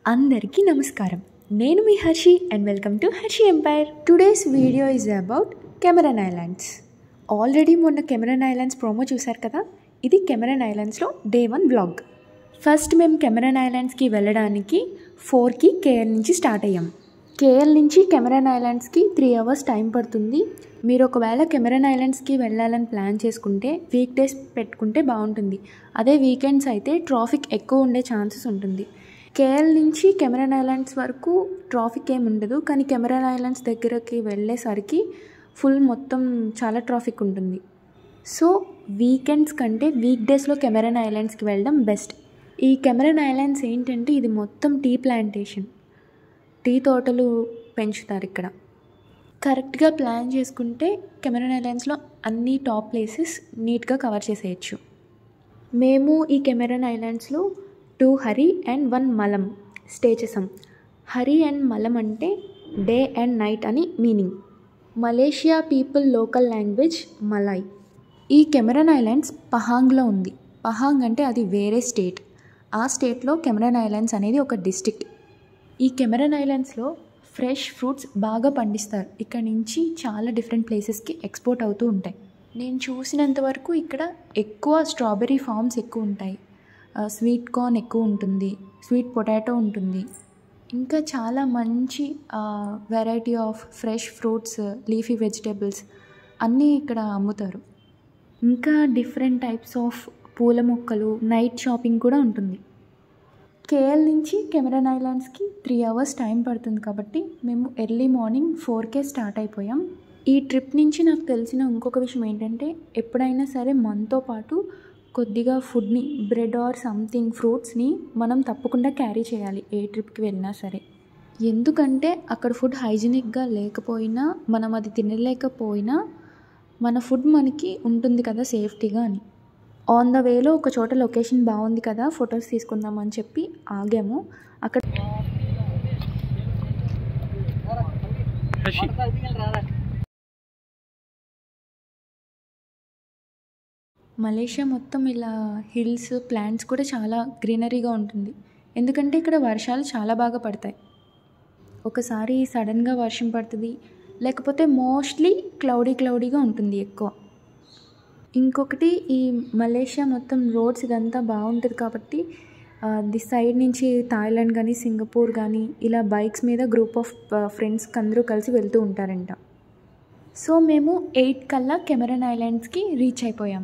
అందరికీ నమస్కారం. నేను మీ Harshi and welcome to Harshi empire. Today's video is about Cameron Highlands. Already మొన్న కెమెరన్ ఐలాండ్స్ ప్రోమో చూశారు కదా. ఇది కెమెరన్ ఐలాండ్స్లో డే 1 వ్లాగ్. ఫస్ట్ మేము కెమెరన్ ఐలాండ్స్కి వెళ్ళడానికి 4కి కేఎల్ నుంచి స్టార్ట్ అయ్యాం. కేఎల్ నుంచి కెమెరన్ ఐలాండ్స్కి 3 hours టైం పడుతుంది. మీరు ఒకవేళ కెమెరన్ ఐలాండ్స్కి వెళ్ళాలని ప్లాన్ చేసుకుంటే వీక్ డేస్ పెట్టుకుంటే బాగుంటుంది. అదే వీకెండ్స్ అయితే ట్రాఫిక్ ఎక్కువ ఉండే ఛాన్సెస్ ఉంటుంది. కేఎల్ నుంచి కెమెరన్ ఐలాండ్స్ వరకు ట్రాఫిక్ ఏమి ఉండదు, కానీ కెమెరన్ ఐలాండ్స్ దగ్గరకి వెళ్ళేసరికి మొత్తం చాలా ట్రాఫిక్ ఉంటుంది. సో వీకెండ్స్ కంటే వీక్ డేస్లో కెమెరన్ ఐలాండ్స్కి వెళ్ళడం బెస్ట్. ఈ కెమెరన్ ఐలాండ్స్ ఏంటంటే ఇది మొత్తం టీ ప్లాంటేషన్, టీ తోటలు పెంచుతారు ఇక్కడ. కరెక్ట్గా ప్లాన్ చేసుకుంటే కెమెరన్ ఐలాండ్స్లో అన్ని టాప్ ప్లేసెస్ నీట్గా కవర్ చేసేయచ్చు. మేము ఈ కెమెరన్ ఐలాండ్స్లో 2 హరి అండ్ 1 మలం స్టే చేసాం. హరి అండ్ మలం అంటే డే అండ్ నైట్ అని meaning. Malaysia people local language Malay. ఈ కెమెరన్ ఐలాండ్స్ పహాంగ్లో ఉంది. పహాంగ్ అంటే అది వేరే స్టేట్. ఆ స్టేట్లో కెమెరన్ ఐలాండ్స్ అనేది ఒక డిస్ట్రిక్ట్. ఈ కెమెరన్ ఐలాండ్స్లో ఫ్రెష్ ఫ్రూట్స్ బాగా పండిస్తారు. ఇక్కడ నుంచి చాలా డిఫరెంట్ ప్లేసెస్కి ఎక్స్పోర్ట్ అవుతూ ఉంటాయి. నేను చూసినంత వరకు ఇక్కడ ఎక్కువ స్ట్రాబెర్రీ ఫార్మ్స్ ఎక్కువ ఉంటాయి, స్వీట్ కార్న్ ఎక్కువ ఉంటుంది, స్వీట్ పొటాటో ఉంటుంది, ఇంకా చాలా మంచి variety of fresh fruits, leafy vegetables అన్నీ ఇక్కడ అమ్ముతారు. ఇంకా డిఫరెంట్ టైప్స్ ఆఫ్ పూల మొక్కలు, నైట్ షాపింగ్ కూడా ఉంటుంది. కేఎల్ నుంచి కెమెరన్ ఐలాండ్స్కి 3 hours టైం పడుతుంది కాబట్టి మేము ఎర్లీ మార్నింగ్ 4కే స్టార్ట్ అయిపోయాం. ఈ ట్రిప్ నుంచి నాకు తెలిసిన ఇంకొక విషయం ఏంటంటే ఎప్పుడైనా సరే మనతో పాటు కొద్దిగా ఫుడ్ని, బ్రెడ్ ఆర్ సంథింగ్ ఫ్రూట్స్ని మనం తప్పకుండా క్యారీ చేయాలి ఏ ట్రిప్కి వెళ్ళినా సరే. ఎందుకంటే అక్కడ ఫుడ్ హైజీనిక్గా లేకపోయినా, మనం అది తినలేకపోయినా మన ఫుడ్ మనకి ఉంటుంది కదా సేఫ్టీగా అని. ఆన్ ద వేలో ఒక చోట లొకేషన్ బాగుంది కదా ఫొటోస్ తీసుకుందాం అని చెప్పి ఆగాము. అక్కడ మలేషియా మొత్తం ఇలా హిల్స్, ప్లాంట్స్ కూడా చాలా గ్రీనరీగా ఉంటుంది. ఎందుకంటే ఇక్కడ వర్షాలు చాలా బాగా పడతాయి. ఒకసారి సడన్గా వర్షం పడుతుంది, లేకపోతే మోస్ట్లీ క్లౌడీగా ఉంటుంది ఎక్కువ. ఇంకొకటి ఈ మలేషియా మొత్తం రోడ్స్ ఇదంతా బాగుంటుంది కాబట్టి ది సైడ్ నుంచి థాయిలాండ్ కానీ సింగపూర్ కానీ ఇలా బైక్స్ మీద గ్రూప్ ఆఫ్ ఫ్రెండ్స్ అందరూ కలిసి వెళ్తూ ఉంటారంట. సో మేము 8 కల్లా కెమెరన్ ఐలాండ్స్కి రీచ్ అయిపోయాం.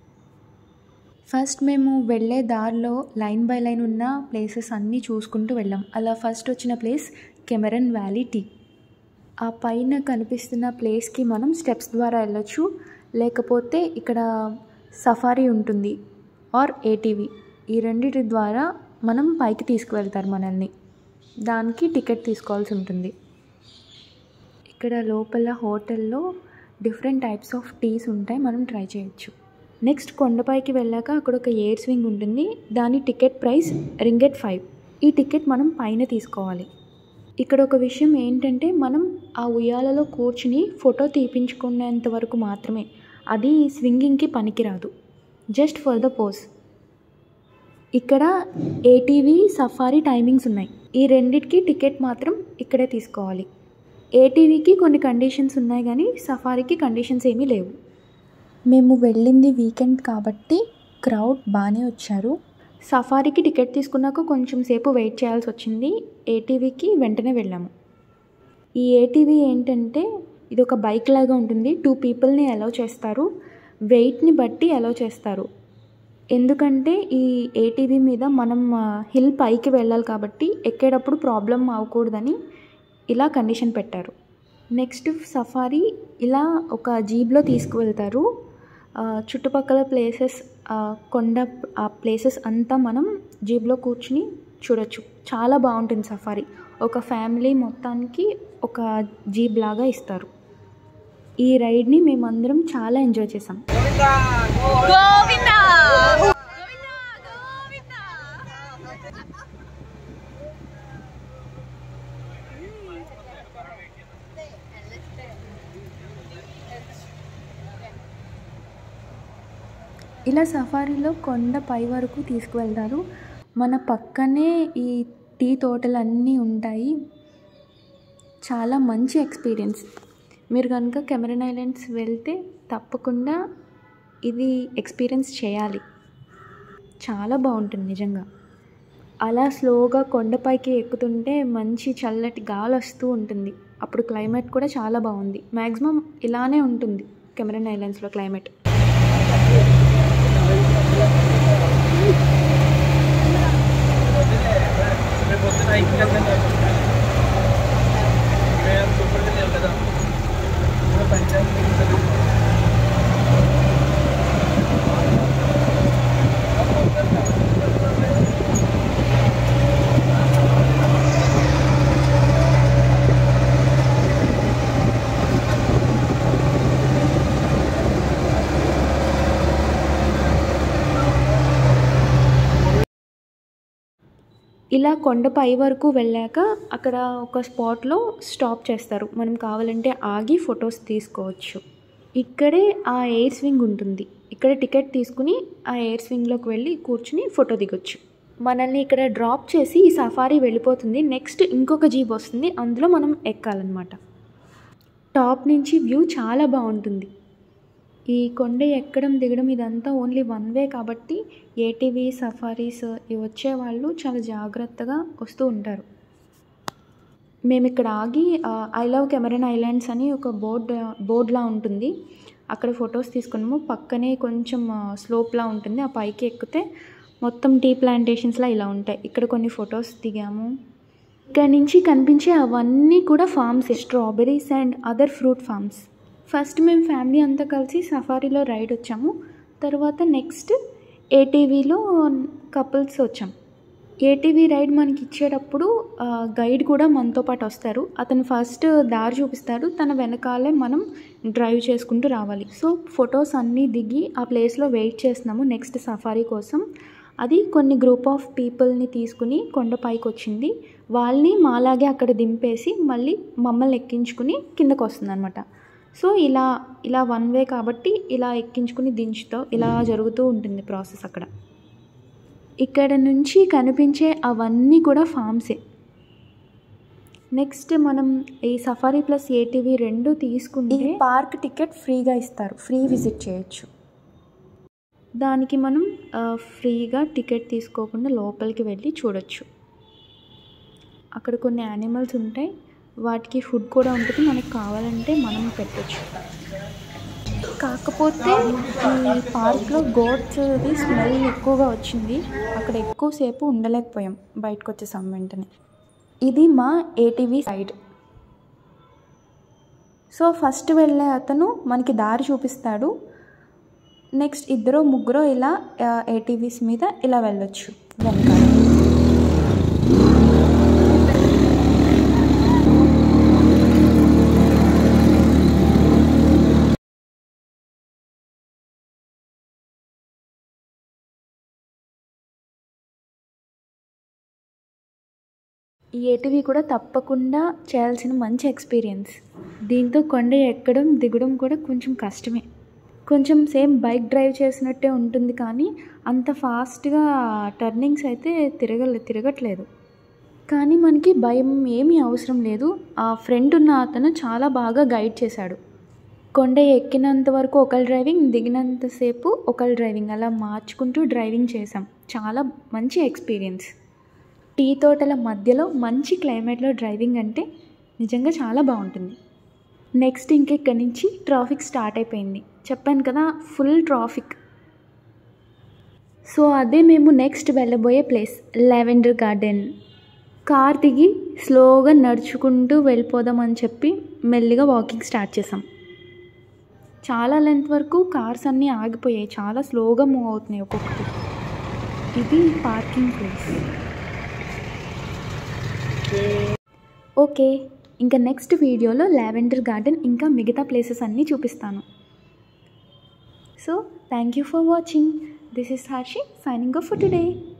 ఫస్ట్ మేము వెళ్ళే దారిలో లైన్ బై లైన్ ఉన్న ప్లేసెస్ అన్నీ చూసుకుంటూ వెళ్ళాం. అలా ఫస్ట్ వచ్చిన ప్లేస్ కెమెరన్ వ్యాలీ టీ. ఆ పైన కనిపిస్తున్న ప్లేస్కి మనం స్టెప్స్ ద్వారా వెళ్ళొచ్చు, లేకపోతే ఇక్కడ సఫారీ ఉంటుంది ఆర్ ఏటీవీ. ఈ రెండిటి ద్వారా మనం పైకి తీసుకువెళ్తారు మనల్ని. దానికి టికెట్ తీసుకోవాల్సి ఉంటుంది. ఇక్కడ లోపల హోటల్లో డిఫరెంట్ టైప్స్ ఆఫ్ టీస్ ఉంటాయి, మనం ట్రై చేయొచ్చు. నెక్స్ట్ కొండపైకి వెళ్ళాక అక్కడ ఒక ఎయిర్ స్వింగ్ ఉంటుంది. దాని టికెట్ ప్రైస్ రింగెట్ 5. ఈ టికెట్ మనం పైన తీసుకోవాలి. ఇక్కడ ఒక విషయం ఏంటంటే మనం ఆ ఉయ్యాలలో కూర్చుని ఫోటో తీపించుకునేంత వరకు మాత్రమే, అది స్వింగింగ్కి పనికిరాదు, జస్ట్ ఫర్ ద పోజ్. ఇక్కడ ఏటీవీ, సఫారీ టైమింగ్స్ ఉన్నాయి. ఈ రెండిటికి టికెట్ మాత్రం ఇక్కడే తీసుకోవాలి. ఏటీవీకి కొన్ని కండిషన్స్ ఉన్నాయి కానీ సఫారీకి కండిషన్స్ ఏమీ లేవు. మేము వెళ్ళింది వీకెండ్ కాబట్టి క్రౌడ్ బాగానే వచ్చారు. సఫారీకి టికెట్ తీసుకున్నాక కొంచెం సేపు వెయిట్ చేయాల్సి వచ్చింది. ఏటీవీకి వెంటనే వెళ్ళాము. ఈ ఏటీవీ ఏంటంటే ఇది ఒక బైక్ లాగా ఉంటుంది. 2 పీపుల్ని అలౌ చేస్తారు, వెయిట్ని బట్టి అలౌ చేస్తారు. ఎందుకంటే ఈ ఏటీవీ మీద మనం హిల్ పైకి వెళ్ళాలి కాబట్టి ఎక్కేటప్పుడు ప్రాబ్లం అవ్వకూడదని ఇలా కండిషన్ పెట్టారు. నెక్స్ట్ సఫారీ ఇలా ఒక జీప్లో తీసుకువెళ్తారు. చుట్టుపక్కల ప్లేసెస్, కొండ ఆ ప్లేసెస్ అంతా మనం జీప్లో కూర్చుని చూడొచ్చు. చాలా బాగుంటుంది సఫారీ. ఒక ఫ్యామిలీ మొత్తానికి ఒక జీప్ లాగా ఇస్తారు. ఈ రైడ్ని మేమందరం చాలా ఎంజాయ్ చేసాం. ఇలా సఫారీలో కొండ పై వరకు తీసుకువెళ్తారు. మన పక్కనే ఈ టీ తోటలు అన్నీ ఉంటాయి. చాలా మంచి ఎక్స్పీరియన్స్. మీరు కనుక కెమెరన్ ఐలాండ్స్ వెళ్తే తప్పకుండా ఇది ఎక్స్పీరియన్స్ చేయాలి. చాలా బాగుంటుంది నిజంగా. అలా స్లోగా కొండపైకి ఎక్కుతుంటే మంచి చల్లటి గాలి వస్తూ ఉంటుంది. అప్పుడు క్లైమేట్ కూడా చాలా బాగుంది. మ్యాక్సిమం ఇలానే ఉంటుంది కెమెరన్ ఐలాండ్స్లో క్లైమేట్. ఇలా కొండపై వరకు వెళ్ళాక అక్కడ ఒక స్పాట్లో స్టాప్ చేస్తారు. మనం కావాలంటే ఆగి ఫొటోస్ తీసుకోవచ్చు. ఇక్కడే ఆ ఎయిర్ స్వింగ్ ఉంటుంది. ఇక్కడ టికెట్ తీసుకుని ఆ ఎయిర్ స్వింగ్లోకి వెళ్ళి కూర్చుని ఫోటో దిగొచ్చు. మనల్ని ఇక్కడ డ్రాప్ చేసి ఈ సఫారీ వెళ్ళిపోతుంది. నెక్స్ట్ ఇంకొక జీప్ వస్తుంది, అందులో మనం ఎక్కాలన్నమాట. టాప్ నుంచి వ్యూ చాలా బాగుంటుంది. ఈ కొండ ఎక్కడం దిగడం ఇదంతా ఓన్లీ వన్ వే కాబట్టి ఏటీవీ సఫారీస్ ఇవి వచ్చేవాళ్ళు చాలా జాగ్రత్తగా వస్తూ ఉంటారు. మేము ఇక్కడ ఆగి ఐ లవ్ కెమెరన్ ఐలాండ్స్ అని ఒక బోర్డ్లా ఉంటుంది, అక్కడ ఫొటోస్ తీసుకున్నాము. పక్కనే కొంచెం స్లోప్లా ఉంటుంది, ఆ పైకి ఎక్కితే మొత్తం టీ ప్లాంటేషన్స్లా ఇలా ఉంటాయి. ఇక్కడ కొన్ని ఫొటోస్ దిగాము. ఇక్కడ నుంచి కనిపించే అవన్నీ కూడా farms, strawberries and other fruit farms. First మేము ఫ్యామిలీ అంతా కలిసి సఫారీలో రైడ్ వచ్చాము. తర్వాత నెక్స్ట్ ఏటీవీలో కపుల్స్ వచ్చాం. ఏటీవీ రైడ్ మనకి ఇచ్చేటప్పుడు గైడ్ కూడా మనతో పాటు వస్తారు. అతను ఫస్ట్ దారి చూపిస్తారు, తన వెనకాలే మనం డ్రైవ్ చేసుకుంటూ రావాలి. సో ఫొటోస్ అన్నీ దిగి ఆ ప్లేస్లో వెయిట్ చేస్తున్నాము నెక్స్ట్ సఫారీ కోసం. అది కొన్ని గ్రూప్ ఆఫ్ పీపుల్ని తీసుకుని కొండపైకి వచ్చింది. వాళ్ళని మాలాగే అక్కడ దింపేసి మళ్ళీ మమ్మల్ని ఎక్కించుకుని కిందకు వస్తుంది అనమాట. సో ఇలా వన్ వే కాబట్టి ఇలా ఎక్కించుకుని దించుతో ఇలా జరుగుతూ ఉంటుంది ప్రాసెస్ అక్కడ. ఇక్కడ నుంచి కనిపించే అవన్నీ కూడా ఫామ్సే. నెక్స్ట్ మనం ఈ సఫారీ ప్లస్ ఏటీవీ రెండు తీసుకుంటే పార్క్ టికెట్ ఫ్రీగా ఇస్తారు, ఫ్రీ విజిట్ చేయొచ్చు. దానికి మనం ఫ్రీగా టికెట్ తీసుకోకుండా లోపలికి వెళ్ళి చూడొచ్చు. అక్కడ కొన్ని యానిమల్స్ ఉంటాయి, వాటికి ఫుడ్ కూడా ఉంటుంది, మనకు కావాలంటే మనం పెట్టచ్చు. కాకపోతే ఈ పార్క్లో గోట్స్ది స్మెల్ ఎక్కువగా వచ్చింది, అక్కడ ఎక్కువసేపు ఉండలేకపోయాం, బయటకు వచ్చేసాం వెంటనే. ఇది మా ఏటీవీ సైడ్. సో ఫస్ట్ వెళ్ళే అతను మనకి దారి చూపిస్తాడు. నెక్స్ట్ ఇద్దరు ముగ్గురు ఇలా ఏటీవీస్ మీద ఇలా వెళ్ళొచ్చు వెనకాల. ఈ ఏటీవీ కూడా తప్పకుండా చేయాల్సిన మంచి ఎక్స్పీరియన్స్. దీంతో కొండ ఎక్కడం దిగడం కూడా కొంచెం కష్టమే. కొంచెం సేమ్ బైక్ డ్రైవ్ చేసినట్టే ఉంటుంది, కానీ అంత ఫాస్ట్గా టర్నింగ్స్ అయితే తిరగట్లేదు. కానీ మనకి భయం ఏమీ అవసరం లేదు. ఆ ఫ్రెండ్ ఉన్న అతను చాలా బాగా గైడ్ చేశాడు. కొండ ఎక్కినంత వరకు ఒకళ్ళ డ్రైవింగ్, దిగినంతసేపు ఒకళ్ళ డ్రైవింగ్, అలా మార్చుకుంటూ డ్రైవింగ్ చేసాం. చాలా మంచి ఎక్స్పీరియన్స్. టీ తోటల మధ్యలో మంచి క్లైమేట్లో డ్రైవింగ్ అంటే నిజంగా చాలా బాగుంటుంది. నెక్స్ట్ ఇంకెక్కడి నుంచి ట్రాఫిక్ స్టార్ట్ అయిపోయింది, చెప్పాను కదా, ఫుల్ ట్రాఫిక్. సో అదే మేము నెక్స్ట్ వెళ్ళబోయే ప్లేస్ లావెండర్ గార్డెన్. కార్ దిగి స్లోగా నడుచుకుంటూ వెళ్ళిపోదామని చెప్పి మెల్లిగా వాకింగ్ స్టార్ట్ చేసాం. చాలా లెంత్ వరకు కార్స్ అన్నీ ఆగిపోయాయి, చాలా స్లోగా మూవ్ అవుతున్నాయి ఒక్కొక్కటి. ఇది పార్కింగ్ ప్లేస్. ఓకే, ఇంకా నెక్స్ట్ వీడియోలో లావెండర్ గార్డెన్ ఇంకా మిగతా ప్లేసెస్ అన్నీ చూపిస్తాను. So thank you for watching. This is Harshi signing off for today.